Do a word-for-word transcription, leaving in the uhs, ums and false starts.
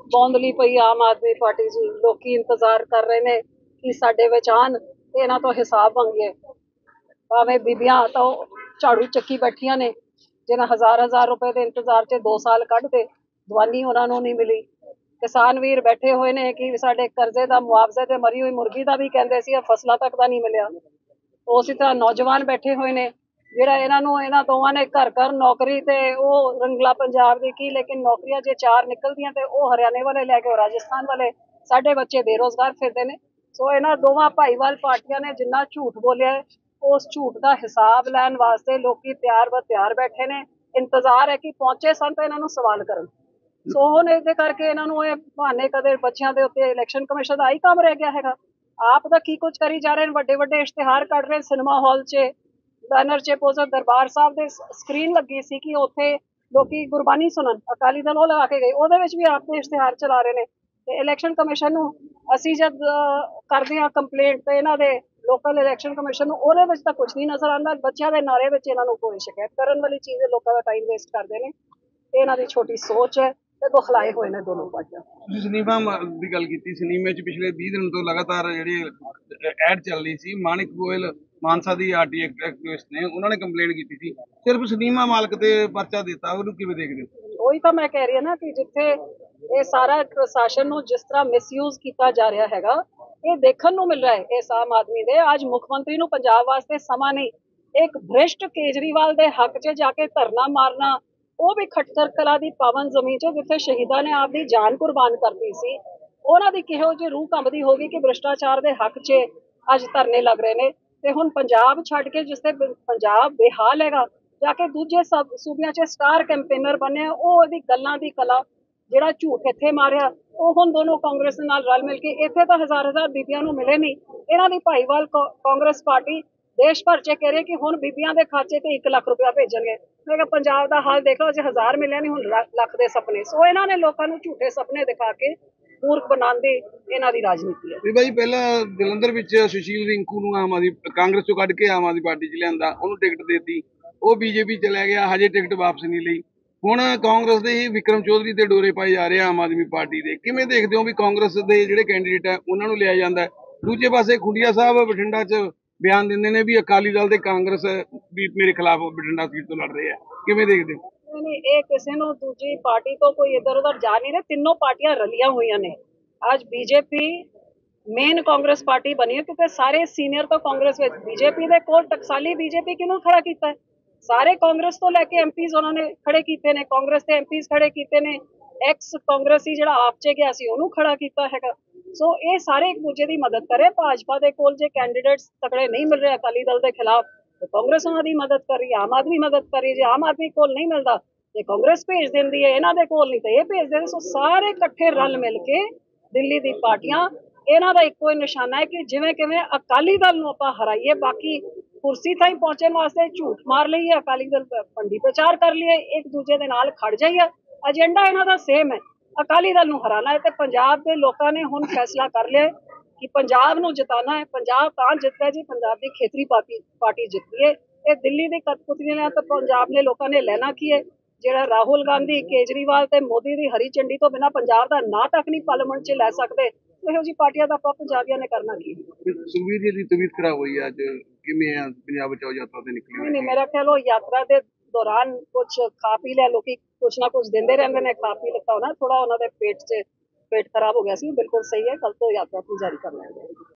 ਬੌਂਦਲੀ ਪਈ ਆਮ ਆਦਮੀ ਪਾਰਟੀ ਜੀ। ਲੋਕੀ ਇੰਤਜ਼ਾਰ ਕਰ ਰਹੇ ਨੇ ਕਿ ਸਾਡੇ ਵਿੱਚ ਆਉਣ ਤੇ ਇਹਨਾਂ ਤੋਂ ਹਿਸਾਬ ਮੰਗੀਏ। ਭਾਵੇਂ ਬੀਬੀਆਂ ਤਾਂ ਝਾੜੂ ਚੱਕੀ ਬੈਠੀਆਂ ਨੇ, ਜਿਹਨਾਂ ਹਜ਼ਾਰ ਹਜ਼ਾਰ ਰੁਪਏ ਦੇ ਇੰਤਜ਼ਾਰ 'ਚ ਦੋ ਸਾਲ ਕੱਢਦੇ, ਦਵਾਨੀ ਉਹਨਾਂ ਨੂੰ ਨਹੀਂ ਮਿਲੀ। ਕਿਸਾਨ ਵੀਰ ਬੈਠੇ ਹੋਏ ਨੇ ਕਿ ਸਾਡੇ ਕਰਜ਼ੇ ਦਾ ਮੁਆਵਜ਼ੇ ਤੇ ਮਰੀ ਹੋਈ ਮੁਰਗੀ ਦਾ ਵੀ ਕਹਿੰਦੇ ਸੀ, ਫਸਲਾਂ ਤੱਕ ਦਾ ਨਹੀਂ ਮਿਲਿਆ। ਉਸੇ ਤਰ੍ਹਾਂ ਨੌਜਵਾਨ ਬੈਠੇ ਹੋਏ ਨੇ, ਜਿਹੜਾ ਇਹਨਾਂ ਨੂੰ ਇਹਨਾਂ ਦੋਵਾਂ ਨੇ ਘਰ ਘਰ ਨੌਕਰੀ ਤੇ ਉਹ ਰੰਗਲਾ ਪੰਜਾਬ ਦੀ ਕੀ, ਲੇਕਿਨ ਨੌਕਰੀਆਂ ਜੇ ਚਾਰ ਨਿਕਲਦੀਆਂ ਤੇ ਉਹ ਹਰਿਆਣੇ ਵਾਲੇ ਲੈ ਕੇ ਰਾਜਸਥਾਨ ਵਾਲੇ ਸਾਡੇ ਬੱਚੇ ਬੇਰੋਜ਼ਗਾਰ ਫਿਰਦੇ ਨੇ। ਸੋ ਇਹਨਾਂ ਦੋਵਾਂ ਭਾਈਵਾਲ ਪਾਰਟੀਆਂ ਨੇ ਜਿੰਨਾ ਝੂਠ ਬੋਲਿਆ, ਉਸ ਝੂਠ ਦਾ ਹਿਸਾਬ ਲੈਣ ਵਾਸਤੇ ਲੋਕੀ ਤਿਆਰ ਬ ਤਿਆਰ ਬੈਠੇ ਨੇ। ਇੰਤਜ਼ਾਰ ਹੈ ਕਿ ਪਹੁੰਚੇ ਸਨ ਤਾਂ ਇਹਨਾਂ ਨੂੰ ਸਵਾਲ ਕਰਨ। ਸੋ ਹੁਣ ਇਹਦੇ ਕਰਕੇ ਇਹਨਾਂ ਨੂੰ ਇਹ ਬਹਾਨੇ, ਕਦੇ ਬੱਚਿਆਂ ਦੇ ਉੱਤੇ ਇਲੈਕਸ਼ਨ ਕਮਿਸ਼ਨ ਦਾ ਆਹੀ ਕੰਮ ਰਹਿ ਗਿਆ ਹੈਗਾ। ਆਪ ਦਾ ਕੀ ਕੁਝ ਕਰੀ ਜਾ ਰਹੇ ਨੇ, ਵੱਡੇ ਵੱਡੇ ਇਸ਼ਤਿਹਾਰ ਕੱਢ ਰਹੇ ਸਿਨੇਮਾ ਹਾਲ 'ਚ, ਬੈਨਰ 'ਚ ਪੋਸਟਰ। ਦਰਬਾਰ ਸਾਹਿਬ ਦੇ ਸਕਰੀਨ ਲੱਗੀ ਸੀ ਕਿ ਉੱਥੇ ਲੋਕੀ ਗੁਰਬਾਣੀ ਸੁਣਨ, ਅਕਾਲੀ ਦਲ ਉਹ ਲਗਾ ਕੇ ਗਏ, ਉਹਦੇ ਵਿੱਚ ਵੀ ਆਪ ਦੇ ਇਸ਼ਤਿਹਾਰ ਚਲਾ ਰਹੇ ਨੇ। ਤੇ ਇਲੈਕਸ਼ਨ ਕਮਿਸ਼ਨ ਨੂੰ ਅਸੀਂ ਜਦ ਕਰਦੇ ਹਾਂ ਕੰਪਲੇਂਟ ਤੇ ਇਹਨਾਂ ਦੇ ਲੋਕਲ ਇਲੈਕਸ਼ਨ ਕਮਿਸ਼ਨ ਨੂੰ, ਉਹਦੇ ਵਿੱਚ ਤਾਂ ਕੁਝ ਨਹੀਂ ਨਜ਼ਰ ਆਉਂਦਾ। ਬੱਚਿਆਂ ਦੇ ਨਾਰੇ ਵਿੱਚ ਇਹਨਾਂ ਨੂੰ ਕੋਈ ਸ਼ਿਕਾਇਤ ਕਰਨ ਵਾਲੀ ਚੀਜ਼ ਹੈ। ਲੋਕਾਂ ਦਾ ਟਾਈਮ ਵੇਸਟ ਕਰਦੇ ਨੇ, ਤੇ ਇਹਨਾਂ ਦੀ ਛੋਟੀ ਸੋਚ ਹੈ ਤੇ ਬੁਖਲਾਏ ਹੋਏ ਨੇ ਦੋਨੋਂ ਪਾਰਟੀਆਂ। ਤੁਸੀਂ ਸਿਨੇਮਾ ਦੀ ਗੱਲ ਕੀਤੀ, ਸਿਨੇਮੇ 'ਚ ਪਿਛਲੇ ਵੀਹ ਦਿਨ ਤੋਂ ਲਗਾਤਾਰ ਜਿਹੜੀ ਐਡ ਚੱਲ ਰਹੀ ਸੀ, ਮਾਨਿਕ ਗੋਇਲ ਮਾਨਸਾ ਦੀ ਆਰਟੀ ਐਕਟਿਵਿਸਟ ਨੇ, ਉਹਨਾਂ ਨੇ ਕੰਪਲੇਂਟ ਕੀਤੀ ਸੀ, ਸਿਰਫ ਸਿਨੇਮਾ ਮਾਲਕ ਤੇ ਪਰਚਾ ਦਿੱਤਾ। ਉਹਨੂੰ ਕਿਵੇਂ ਦੇਖਦੇ ਹੋ? ਉਹੀ ਤਾਂ ਮੈਂ ਕਹਿ ਰਹੀ ਹਾਂ ਨਾ ਕਿ ਜਿੱਥੇ ਇਹ ਸਾਰਾ ਪ੍ਰਸ਼ਾਸਨ ਨੂੰ ਜਿਸ ਤਰ੍ਹਾਂ ਮਿਸਯੂਜ਼ ਕੀਤਾ ਜਾ ਰਿਹਾ ਹੈਗਾ, ਇਹ ਦੇਖਣ ਨੂੰ ਮਿਲ ਰਿਹਾ ਹੈ। ਇਸ ਆਮ ਆਦਮੀ ਦੇ ਅੱਜ ਮੁੱਖ ਮੰਤਰੀ ਨੂੰ ਪੰਜਾਬ ਵਾਸਤੇ ਸਮਾਂ ਨਹੀਂ, ਇੱਕ ਭ੍ਰਿਸ਼ਟ ਕੇਜਰੀਵਾਲ ਦੇ ਹੱਕ 'ਚ ਜਾ ਕੇ ਧਰਨਾ ਮਾਰਨਾ, ਉਹ ਵੀ ਖੱਟਰ ਕਲਾ ਦੀ ਪਾਵਨ ਜ਼ਮੀਨ 'ਚ ਜਿੱਥੇ ਸ਼ਹੀਦਾਂ ਨੇ ਆਪਦੀ ਜਾਨ ਕੁਰਬਾਨ ਕਰਤੀ ਸੀ, ਉਹਨਾਂ ਦੀ ਕਿਹੋ ਜਿਹੀ ਰੂਹ ਕੰਬਦੀ ਹੋਗੀ ਕਿ ਭ੍ਰਿਸ਼ਟਾਚਾਰ ਦੇ ਹੱਕ 'ਚ ਅੱਜ ਧਰਨੇ ਲੱਗ ਰਹੇ ਨੇ। ਤੇ ਹੁਣ ਪੰਜਾਬ ਛੱਡ ਕੇ ਜਿਸ ਤੇ ਪੰਜਾਬ ਬੇਹਾਲ ਹੈਗਾ, ਜਾ ਕੇ ਦੂਜੇ ਸਬ ਸੂਬਿਆਂ 'ਚ ਸਟਾਰ ਕੈਂਪੇਨਰ ਬਣਿਆ। ਉਹ ਇਹਦੀ ਗੱਲਾਂ ਦੀ ਕਲਾ, ਜਿਹੜਾ ਝੂਠ ਇੱਥੇ ਮਾਰਿਆ, ਉਹ ਹੁਣ ਦੋਨੋਂ ਕਾਂਗਰਸ ਦੇ ਨਾਲ ਰਲ ਮਿਲ ਕੇ, ਇੱਥੇ ਤਾਂ ਹਜ਼ਾਰ ਹਜ਼ਾਰ ਬੀਬੀਆਂ ਨੂੰ ਮਿਲੇ ਨਹੀਂ। ਇਹਨਾਂ ਦੀ ਭਾਈਵਾਲ ਕਾਂਗਰਸ ਪਾਰਟੀ ਦੇਸ਼ ਭਰ 'ਚ ਕਹਿ ਰਹੀ ਕਿ ਹੁਣ ਬੀਬੀਆਂ ਦੇ ਖਾਤੇ ਤੇ ਇੱਕ ਲੱਖ ਰੁਪਇਆ ਭੇਜਣਗੇ। ਮੈਂ ਕਿਹਾ ਪੰਜਾਬ ਦਾ ਹਾਲ ਦੇਖ ਲਓ, ਜੇ ਹਜ਼ਾਰ ਮਿਲਿਆ ਨਹੀਂ, ਹੁਣ ਲੱਖ ਦੇ ਸੁਪਨੇ। ਸੋ ਇਹਨਾਂ ਨੇ ਲੋਕਾਂ ਨੂੰ ਝੂਠੇ ਸੁਪਨੇ ਦਿਖਾ ਕੇ ਮੂਰਖ ਬਣਾਉਣ ਦੀ ਇਹਨਾਂ ਦੀ ਰਾਜਨੀਤੀ ਹੈ। ਵੀ ਬਾਈ, ਪਹਿਲਾਂ ਜਲੰਧਰ ਵਿੱਚ ਸੁਸ਼ੀਲ ਰਿੰਕੂ ਨੂੰ ਆਮ ਆਦਮੀ ਕਾਂਗਰਸ ਚੋਂ ਕੱਢ ਕੇ ਆਮ ਆਦਮੀ ਪਾਰਟੀ 'ਚ ਲਿਆਂਦਾ, ਉਹਨੂੰ ਟਿਕਟ ਦੇਤੀ, ਉਹ ਬੀਜੇਪੀ ਚਲਾ ਗਿਆ, ਹਜੇ ਟਿਕਟ ਵਾਪਸ ਨਹੀਂ ਲਈ। ਹੁਣ ਕਾਂਗਰਸ ਦੇ ਹੀ ਵਿਕਰਮ ਚੌਧਰੀ ਤੇ ਡੋਰੇ ਪਾਏ ਜਾ ਰਹੇ ਆ ਆਮ ਆਦਮੀ ਪਾਰਟੀ ਦੇ। ਕਿਵੇਂ ਦੇਖਦੇ ਹੋ ਵੀ ਕਾਂਗਰਸ ਦੇ ਜਿਹੜੇ ਕੈਂਡੀਡੇਟ ਹੈ ਉਹਨਾਂ ਨੂੰ ਲਿਆ ਜਾਂਦਾ ਹੈ? ਦੂਜੇ ਪਾਸੇ ਖੁੰਡੀਆ ਸਾਹਿਬ ਬਠਿੰਡਾ 'ਚ ਬਿਆਨ ਦਿੰਦੇ ਨੇ ਵੀ ਅਕਾਲੀ ਦਲ ਤੇ ਕਾਂਗਰਸ ਵੀ ਮੇਰੇ ਖਿਲਾਫ ਬਠਿੰਡਾ ਸੀਟ ਤੋਂ ਲੜ ਰਹੇ ਆ। ਕਿਵੇਂ ਦੇਖਦੇ ਹੋ? ਨਹੀਂ, ਇਹ ਕਿਸੇ ਨੂੰ ਦੂਜੀ ਪਾਰਟੀ ਤੋਂ ਕੋਈ ਇੱਧਰ ਉੱਧਰ ਜਾ ਨਹੀਂ ਰਹੇ। ਤਿੰਨੋਂ ਪਾਰਟੀਆਂ ਰਲੀਆਂ ਹੋਈਆਂ ਨੇ। ਅੱਜ ਬੀਜੇਪੀ ਮੇਨ ਕਾਂਗਰਸ ਪਾਰਟੀ ਬਣੀ ਹੈ ਕਿਉਂਕਿ ਸਾਰੇ ਸੀਨੀਅਰ ਤੋਂ ਕਾਂਗਰਸ ਵਿੱਚ, ਬੀਜੇਪੀ ਦੇ ਕੋਲ ਟਕਸਾਲੀ ਬੀਜੇਪੀ ਕਿਹਨੂੰ ਖੜਾ ਕੀਤਾ ਹੈ? ਸਾਰੇ ਕਾਂਗਰਸ ਤੋਂ ਲੈ ਕੇ ਐਮਪੀਜ਼ ਉਹਨਾਂ ਨੇ ਖੜੇ ਕੀਤੇ ਨੇ, ਕਾਂਗਰਸ ਦੇ ਐਮਪੀਜ਼ ਖੜੇ ਕੀਤੇ ਨੇ। ਐਕਸ ਕਾਂਗਰਸੀ ਜਿਹੜਾ ਆਪ 'ਚ ਗਿਆ ਸੀ ਉਹਨੂੰ ਖੜਾ ਕੀਤਾ ਹੈਗਾ। ਸੋ ਇਹ ਸਾਰੇ ਇੱਕ ਦੂਜੇ ਦੀ ਮਦਦ ਕਰੇ। ਭਾਜਪਾ ਦੇ ਕੋਲ ਜੇ ਕੈਂਡੀਡੇਟਸ ਤਕੜੇ ਨਹੀਂ ਮਿਲ ਰਹੇ ਅਕਾਲੀ ਦਲ ਦੇ ਖਿਲਾਫ, ਤੇ ਕਾਂਗਰਸ ਉਹਨਾਂ ਦੀ ਮਦਦ ਕਰ ਰਹੀ ਹੈ, ਆਮ ਆਦਮੀ ਮਦਦ ਕਰ ਰਹੀ ਹੈ। ਜੇ ਆਮ ਆਦਮੀ ਕੋਲ ਨਹੀਂ ਮਿਲਦਾ ਤੇ ਕਾਂਗਰਸ ਭੇਜ ਦਿੰਦੀ ਹੈ, ਇਹਨਾਂ ਦੇ ਕੋਲ ਨਹੀਂ ਤੇ ਇਹ ਭੇਜ ਦਿੰਦੇ। ਸੋ ਸਾਰੇ ਇਕੱਠੇ ਰਲ ਮਿਲ ਕੇ ਦਿੱਲੀ ਦੀ ਪਾਰਟੀਆਂ, ਇਹਨਾਂ ਦਾ ਇੱਕੋ ਹੀ ਨਿਸ਼ਾਨਾ ਹੈ ਕਿ ਜਿਵੇਂ ਕਿਵੇਂ ਅਕਾਲੀ ਦਲ ਨੂੰ ਆਪਾਂ ਹਰਾਈਏ। ਬਾਕੀ ਕੁਰਸੀ ਤਾਈਂ ਪਹੁੰਚਣ ਵਾਸਤੇ ਝੂਠ ਮਾਰ ਲਈਏ, ਅਕਾਲੀ ਦਲ ਪੰਡੀ ਪ੍ਰਚਾਰ ਕਰ ਲਈਏ, ਇੱਕ ਦੂਜੇ ਦੇ ਨਾਲ ਖੜ ਜਾਈਏ। ਏਜੰਡਾ ਇਹਨਾਂ ਦਾ ਸੇਮ ਹੈ, ਅਕਾਲੀ ਦਲ ਨੂੰ ਹਰਾਣਾ ਹੈ। ਤੇ ਪੰਜਾਬ ਦੇ ਲੋਕਾਂ ਨੇ ਹੁਣ ਫੈਸਲਾ ਕਰ ਲਿਆ ਕਿ ਪੰਜਾਬ ਨੂੰ ਜਿਤਾਣਾ ਹੈ। ਪੰਜਾਬ ਤਾਂ ਜਿੱਤਦਾ ਜੀ, ਪੰਜਾਬ ਦੀ ਖੇਤਰੀ ਪਾਰਟੀ ਪਾਰਟੀ ਜਿੱਤਦੀ ਹੈ। ਇਹ ਦਿੱਲੀ ਦੀ ਕਠਪੁਤਲੀ ਨੇ ਤਾਂ ਪੰਜਾਬ ਨੇ ਲੋਕਾਂ ਨੇ ਲੈਣਾ ਕੀ ਹੈ? ਜਿਹੜਾ ਰਾਹੁਲ ਗਾਂਧੀ, ਕੇਜਰੀਵਾਲ ਤੇ ਮੋਦੀ ਦੀ ਹਰੀ ਝੰਡੀ ਤੋਂ ਬਿਨਾਂ ਪੰਜਾਬ ਦਾ ਨਾਂ ਤੱਕ ਨਹੀਂ ਪਾਰਲੀਮੈਂਟ 'ਚ ਲੈ ਸਕਦੇ। ਇਹੋ ਜਿਹੀ ਪਾਰਟੀਆਂ ਦਾ ਆਪਾਂ ਪੰਜਾਬੀਆਂ ਨੇ ਕਰਨਾ ਕੀ? ਸੁਖਬੀਰ ਜੀ ਦੀ ਤਬੀਅਤ ਖਰਾਬ ਹੋਈ ਅੱਜ, ਕਿਵੇਂ ਆ ਪੰਜਾਬ ਬਚਾਓ ਯਾਤਰਾ ਤੇ ਨਿਕਲੇ? ਨਹੀਂ ਨਹੀਂ, ਮੇਰਾ ਖਿਆਲ ਉਹ ਯਾਤਰਾ ਦੇ ਦੌਰਾਨ ਕੁਛ ਖਾ ਪੀ ਲਿਆ, ਲੋਕੀ ਕੁਛ ਨਾ ਕੁਛ ਦਿੰਦੇ ਰਹਿੰਦੇ ਨੇ, ਖਾ ਪੀ ਲਿੱਤਾ ਹੋਣਾ, ਥੋੜਾ ਉਹਨਾਂ ਦੇ ਪੇਟ 'ਚ ਪੇਟ ਖਰਾਬ ਹੋ ਗਿਆ ਸੀ। ਬਿਲਕੁਲ ਸਹੀ ਹੈ, ਕੱਲ ਤੋਂ ਯਾਤਰਾ ਜਾਰੀ ਕਰ ਲੈਣਗੇ।